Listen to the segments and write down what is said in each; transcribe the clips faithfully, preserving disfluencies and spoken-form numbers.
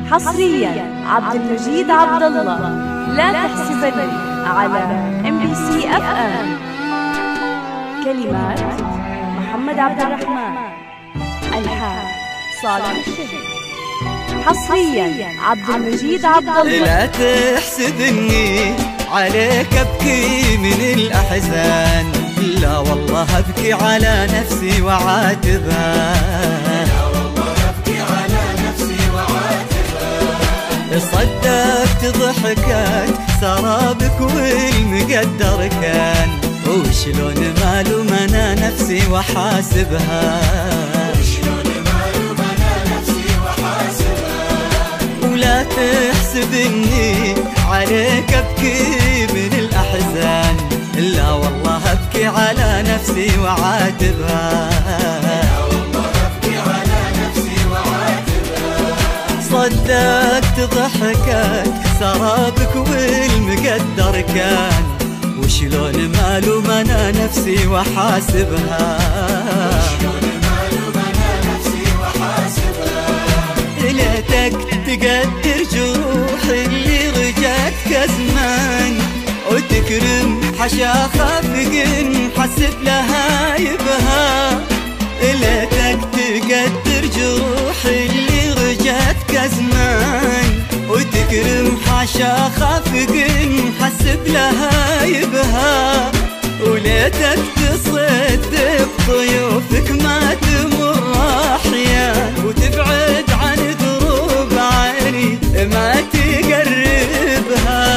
حصريا عبد المجيد عبد الله، لا تحسبني، على ام بي سي اف ام. كلمات محمد عبد الرحمن، الحان صالح الشهري. حصريا عبد المجيد عبد الله. لا تحسبني عليك ابكي من الاحزان، لا والله ابكي على نفسي وعاتبها، لا والله ابكي على نفسي وعاتبها. صدقت ضحكات سرابك والمقدر كان، وشلون ما لوم انا نفسي وحاسبها، وشلون ما لوم انا نفسي وحاسبها. ولا تحسبني عليك ابكي من الاحزان، لا والله ابكي على نفسي وعاتبها، لا والله ابكي على نفسي وعاتبها. صدقت ضحكات سرابك والمقدر كان، وشلون ما لوم انا نفسي وحاسبها، وشلون ما لوم انا نفسي وحاسبها. ليتك تقدر جروح اللي رجعتك زمان، وتكرم حشا خافق حسب لها يبها. ليتك تقدر جروح اللي رجعتك زمان، وتكرم حشا خافق حسب لها يبها. وليتك تصد بضيوفك ما تمر احيان، وتبعد عن دروب عيني ما تقربها.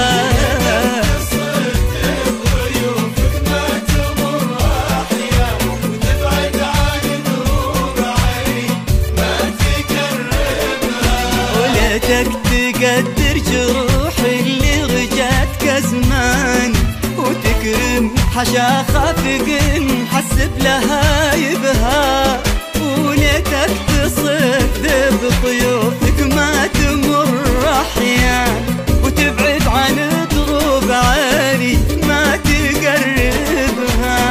تقدر جروح اللي رجعتك زمان، وتكرم حشا خافق حسب لها يبها. وليتك تصد بضيوفك ما تمر احيان، وتبعد عن دروب عالي ما تقربها.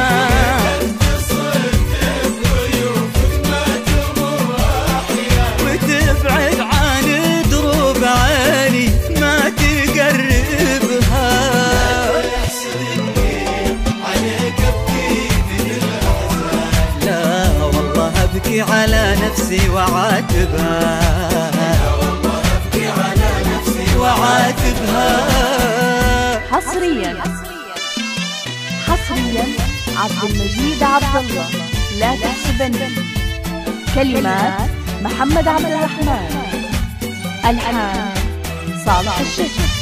وتبعد عن دروب عالي ما تقربها. لا والله ابكي على نفسي وعاتبها، لا والله ابكي على نفسي وعاتبها. حصريا حصريا عبد المجيد عبد الله، لا تحسبني. كلمات محمد عبد الرحمن، الحان صالح الشهري.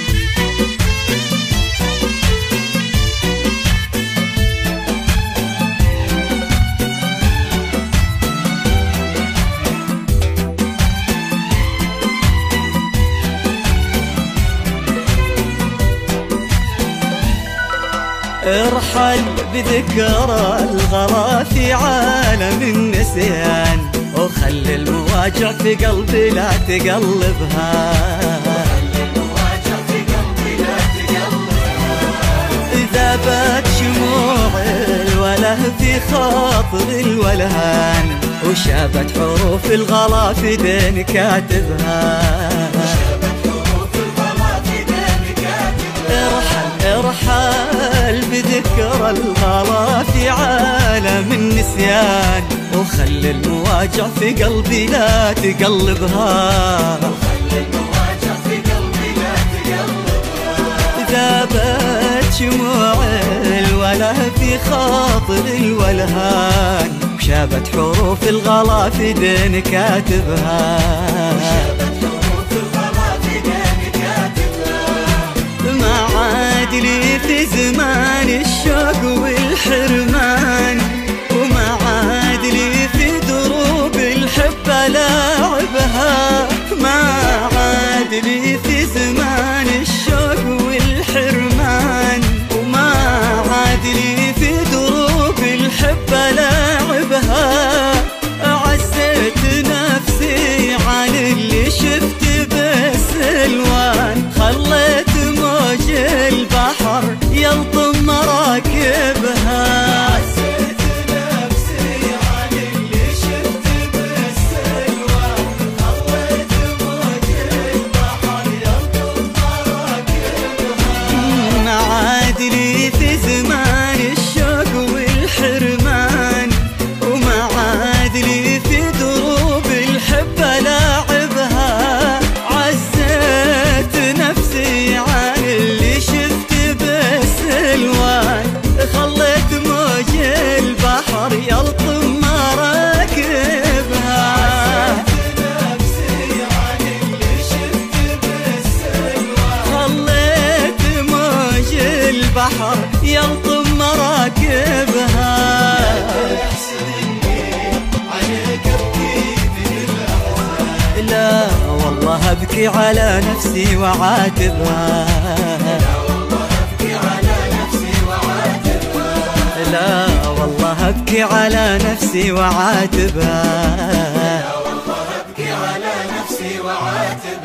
ارحل بذكرى الغلا في عالم النسيان، وخلي المواجع في قلبي لا تقلبها، خلي المواجع في قلبي لا تقلبها. إذا بات شموع الوله في خاطر الولهان، وشابت حروف الغلا في دين كاتبها، ارحل بذكرى الغلا في عالم النسيان، وخلي المواجع في قلبي لا تقلبها، وخلي المواجع في قلبي لا تقلبها. إذا بات شموع الوله في خاطر الولهان، وشابت حروف الغلا في دين كاتبها، ما عاد لي في زمان الشوق والحرمان، وما عاد لي في دروب الحب لاعبها. ما عاد لي في زمان الشوق والحرمان، وما عاد لي في دروب الحب لاعبها. عزيت نفسي عن اللي شفت بالسلوان، خليت موج البحر يلطم مراكب البحار يلطم مراكبها. لا والله ابكي على نفسي وعاتبها. لا والله ابكي على نفسي وعاتبها. لا والله ابكي على نفسي وعاتبها.